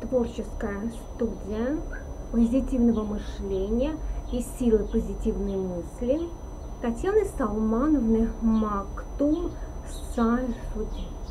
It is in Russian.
творческая студия позитивного мышления и силы позитивной мысли Татьяны Салмановны Мактум Сайфуддин.